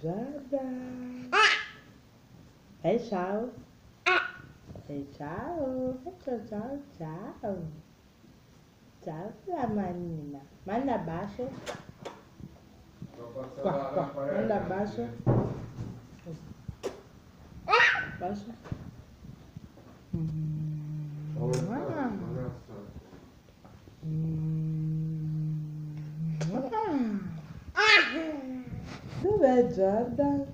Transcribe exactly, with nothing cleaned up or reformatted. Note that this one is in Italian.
Jordan. Ei, ciao. Ei, ciao. Ciao, ciao, ciao. Ciao, la manina. Manda bacio. Qua, qua. Manda bacio. Bacio. Mm. Ah. Mm. Dov'è Jordan?